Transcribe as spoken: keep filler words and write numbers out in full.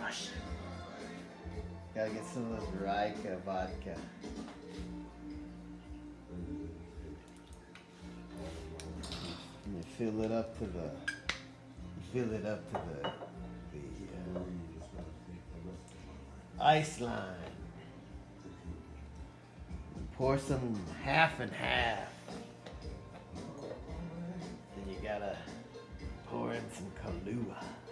Russian. Gotta get some of this Rika vodka. And you fill it up to the, you fill it up to the, the uh, ice line. Pour some half and half. Then you gotta pour in some Kahlua.